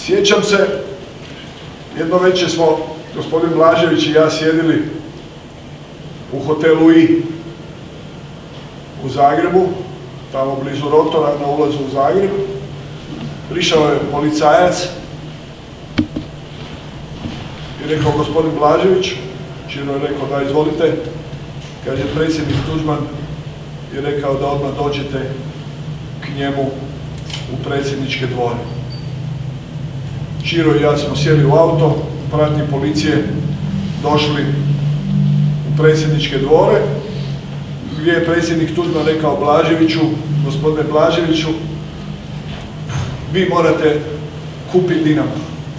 Sjećam se, jedno večer smo, gospodin Blažević i ja, sjedili u hotelu I u Zagrebu, tamo blizu Rotora na ulazu u Zagreb. Prišao je policajac i rekao: gospodin Blažević. Čino je rekao: da, izvolite. Kaže: predsjednik Tuđman je rekao da odmah dođete k njemu u predsjedničke dvore. Čiro i ja smo sjeli u auto, u pratnji policije došli u predsjedničke dvore, gdje je predsjednik Tuđman rekao Blaževiću: gospodine Blaževiću, vi morate kupiti Dinamo.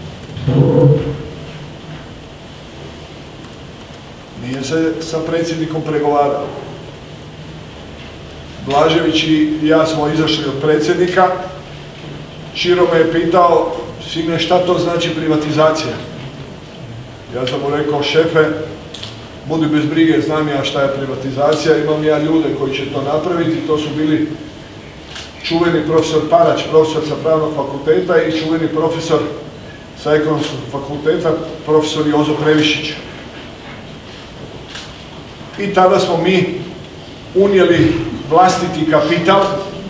Nije se sa predsjednikom pregovarao. Blažević i ja smo izašli od predsjednika. Čiro me je pitao: sine, šta to znači privatizacija? Ja sam mu rekao: šefe, budi bez brige, znam ja šta je privatizacija, imam ja ljude koji će to napraviti. To su bili čuveni profesor Parać, profesor sa pravnog fakulteta, i čuveni profesor sa ekonomskog fakulteta, profesor Jozo Previšić. I tada smo mi unijeli vlastiti kapital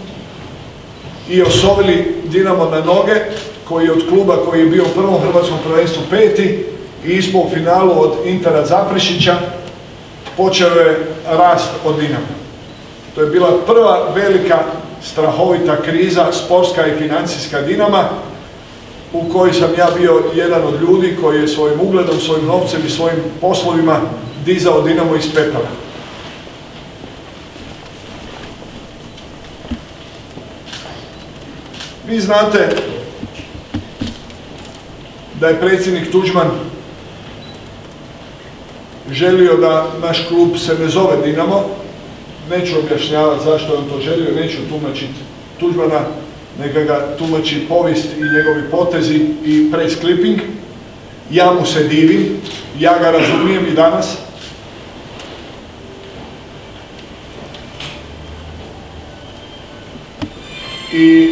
i osovili Dinamo na noge, koji je od kluba koji je bio u prvom hrvatskom prvenstvu 5. i ispao u finalu od Intera Zaprešića, počeo je rast od Dinama. To je bila prva velika strahovita kriza, sportska i financijska Dinama, u kojoj sam ja bio jedan od ljudi koji je svojim ugledom, svojim novcem i svojim poslovima dizao Dinamo iz pepela. Vi znate da je predsjednik Tuđman želio da naš klub se ne zove Dinamo. Neću objašnjavati zašto je on to želio, neću tumačiti Tuđmana, neka ga tumači povijest i njegovi potezi i press clipping. Ja mu se divim, ja ga razumijem i danas. I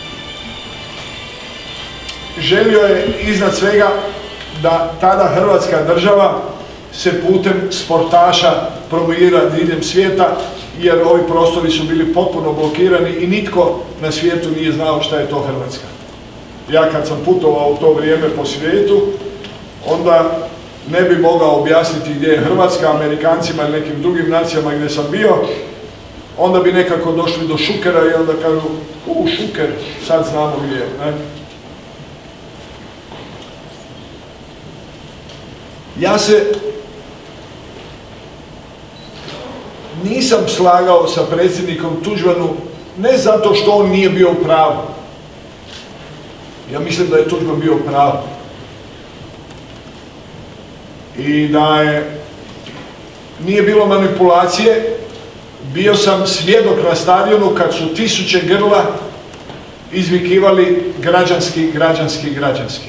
želio je iznad svega da tada Hrvatska država se putem sportaša promovira diljem svijeta, jer ovi prostori su bili potpuno blokirani i nitko na svijetu nije znao šta je to Hrvatska. Ja kad sam putovao u to vrijeme po svijetu, onda ne bi mogao objasniti gdje je Hrvatska Amerikancima ili nekim drugim nacijama gdje sam bio, onda bi nekako došli do Šukera i onda kažu: Šuker, sad znamo gdje je. Ne? Ja se nisam slagao sa predsjednikom Tuđmanom, ne zato što on nije bio u pravu. Ja mislim da je Tuđman bio u pravu. I da nije bilo manipulacije. Bio sam svjedok na stadionu kad su tisuće grla izvikivali građanski, građanski, građanski.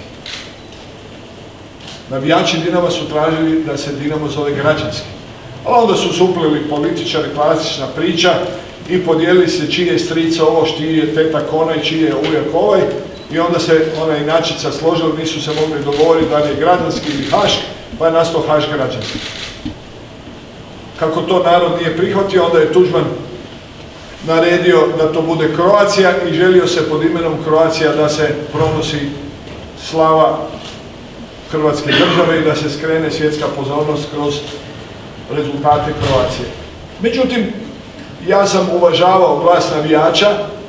Navijači Dinama su tražili da se Dinamo zove građanski. Ali onda su se upleli političari, klasična priča, i podijelili se čiji je stric ovo, čiji je tetak onaj, čiji je ujak ovaj, i onda se ona inačica složila, nisu se mogli dogovoriti da li je građanski ili Haš, pa je nastao Haš građanski. Kako to narod nije prihvatio, onda je Tuđman naredio da to bude Croatia i želio se pod imenom Croatia da se pronosi slava Hrvatske države i da se skrene svjetska pozornost kroz rezultate Croacije. Međutim, ja sam uvažavao glas navijača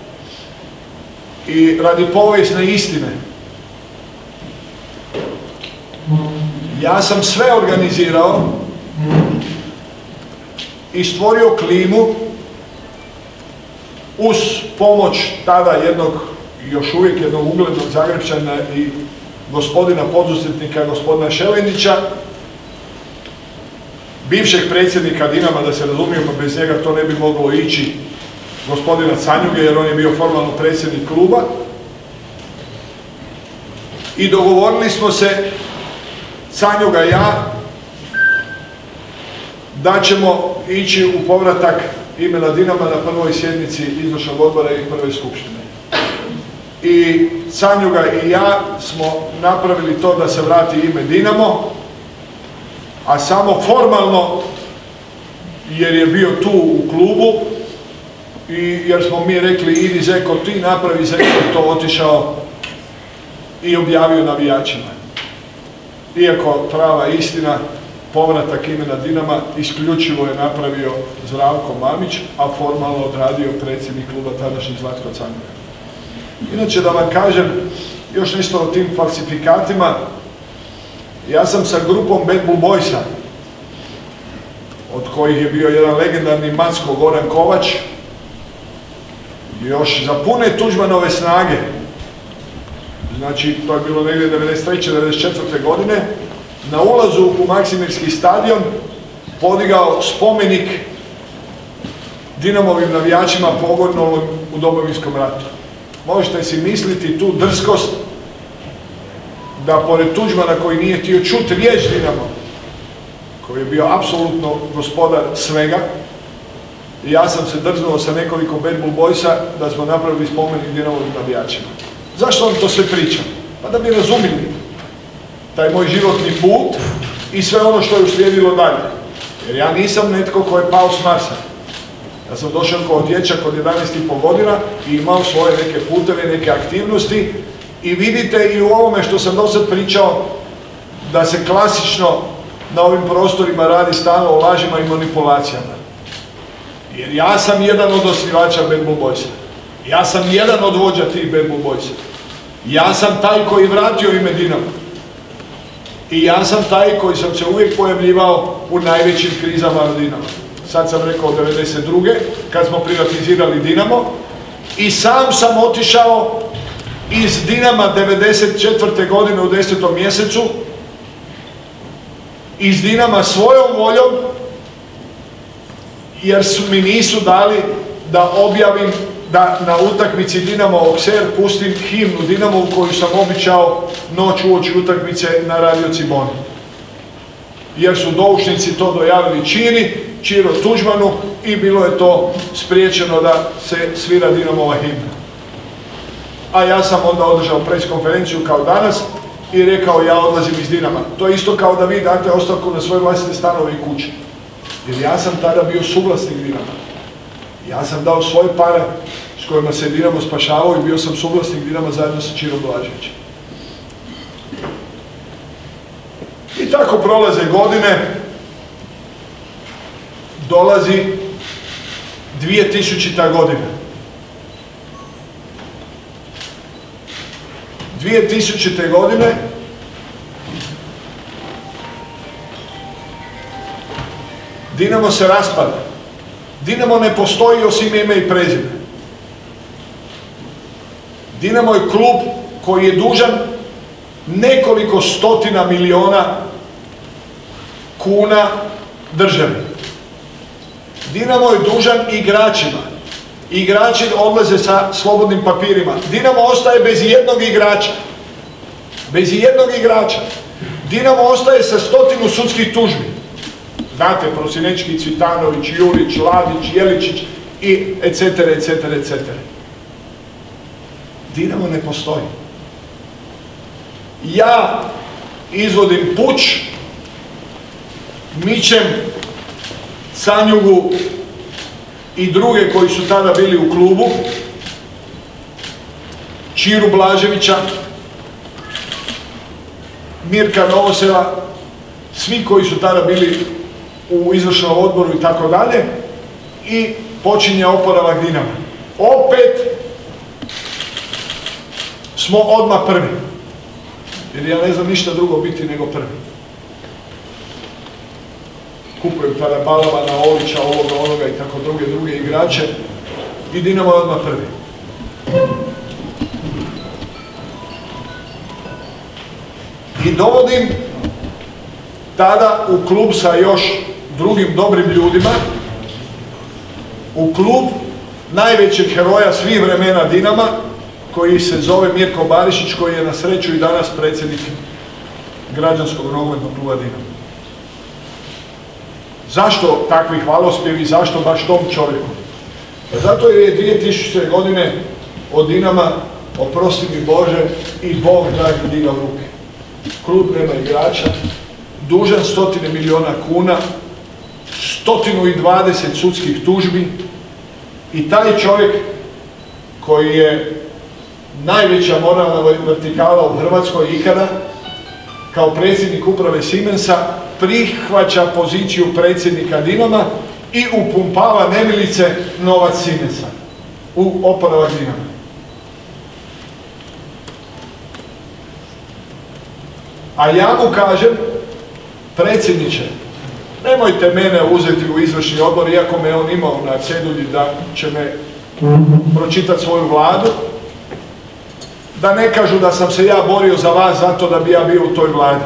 i radi povijesne istine ja sam sve organizirao i stvorio klimu uz pomoć tada jednog, još uvijek jednog uglednog Zagrepčana i gospodina poduzetnika, gospodina Šelenića, bivšeg predsjednika Dinama, da se razumijemo, bez njega to ne bi moglo ići, gospodina Canjuge, jer on je bio formalno predsjednik kluba. I dogovorili smo se, Canjuga i ja, da ćemo ići u povratak imena Dinama na prvoj sjednici izvršnog odbora i prve skupštine. i Sanjuga i ja smo napravili to da se vrati ime Dinamo, a samo formalno, jer je bio tu u klubu i jer smo mi rekli idi Zeko ti, napravi Zeko to otišao i objavio navijačima. Iako prava istina, povratak imena Dinama isključivo je napravio Zdravko Mamić, a formalno odradio predsjednik kluba tadašnji Zlatko Canjuga. Inače da vam kažem još nešto o tim falsifikatima, ja sam sa grupom Bad Blue Boysa, od kojih je bio jedan legendarni Macko Goran Kovač, još za pune Tuđmanove snage, znači to je bilo negdje 93. 94. godine, na ulazu u Maksimirski stadion podigao spomenik Dinamovim navijačima poginulim u Domovinskom ratu. Možete si misliti tu drskost da pored Tuđmana koji nije htio čuti riječ Dinamo, koji je bio apsolutno gospodar svega, i ja sam se drznuo sa nekoliko Bad Blue Boysa da smo napravili spomenik Dinamovim navijačima. Zašto vam to sve pričam? Pa da bi razumili taj moj životni put i sve ono što je uslijedilo dalje. Jer ja nisam netko ko je pao s Marsa. Ja sam došao kao dječak od 11,5 godina i imao svoje neke puteve, neke aktivnosti i vidite i u ovome što sam do sad pričao da se klasično na ovim prostorima radi stalno o lažima i manipulacijama. Jer ja sam jedan od osnivača Bad Blue Boysa. Ja sam jedan od vođa tih Bad Blue Boysa. Ja sam taj koji vratio ime Dinamo. I ja sam taj koji sam se uvijek pojavljivao u najvećim krizama na Dinamo. Sad sam rekao 92. kad smo privatizirali Dinamo i sam sam otišao iz Dinama 94. godine u 10. mjesecu, iz Dinama svojom voljom, jer mi nisu dali da objavim da na utakmici Dinamo Okser pustim himnu Dinamovu koju sam običao noć uoči utakmice na radio Ciboni. Jer su doušnici to dojavili Čiro Tuđmanu i bilo je to spriječeno da se svira Dinamova himna. A ja sam onda održao pres konferenciju kao danas i rekao ja odlazim iz Dinama. To je isto kao da vi date ostavku na svoje vlastite stanove i kuće. Jer ja sam tada bio suvlasnik Dinama. Ja sam dao svoje pare s kojima se Dinamo spašavao i bio sam suvlasnik Dinama zajedno sa Čirom Blaževićem. I tako prolaze godine, dolazi 2000. godina. 2000. godine Dinamo se raspada. Dinamo ne postoji osim ime i prezime. Dinamo je klub koji je dužan nekoliko stotina miliona kuna državi. Dinamo je dužan igračima. Igrači odlaze sa slobodnim papirima. Dinamo ostaje bez jednog igrača. Bez jednog igrača. Dinamo ostaje sa 100 sudskih tužbi. Znate, Prosinečki, Cvitanović, Jurić, Ladić, Jeličić i etc. Dinamo ne postoji. Ja izvodim puč, mičem Sanjugu i druge koji su tada bili u klubu, Čiru Blaževića, Mirka Novosela, svi koji su tada bili u izvršnom odboru i tako dalje, i počinje oporavak Dinama. Opet smo odmah prvi. Jer ja ne znam ništa drugo biti nego prvi. Kupujem tada Balavana, Olića, onoga i tako druge igrače i Dinamo je odmah prvi. I dovodim tada u klub sa još drugim dobrim ljudima, u klub najvećeg heroja svih vremena Dinama, koji se zove Mirko Barišić, koji je na sreću i danas predsjednik građanskog nogometnog kluba Dinamo. Zašto takvi hvalospjevi, zašto baš tom čovjeku? Zato je 2000. godine od Dinama oprosti mi Bože, i Bog dragi digao ruke. Klub nema igrača, dužan 100 milijuna kuna, 120 sudskih tužbi i taj čovjek koji je najveća moralna vertikala u Hrvatskoj ikada, kao predsjednik uprave Siemensa, prihvaća poziciju predsjednika Dinama i upumpava nemilice novac Siemensa u oporavak Dinama. A ja mu kažem, predsjedniče, nemojte mene uzeti u izvršni odbor, iako me on imao na cedulji da će me pročitati svoju vladu, da ne kažu da sam se ja borio za vas zato da bi ja bio u toj vladi.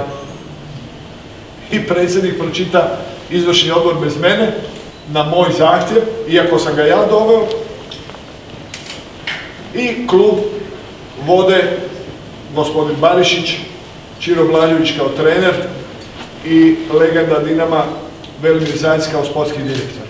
I predsjednik pročita izvršni odbor bez mene, na moj zahtjev, iako sam ga ja doveo, i klub vode gospodin Barišić, Čiro Blažević kao trener i legenda Dinama Velimir Zajec kao sportski direktor.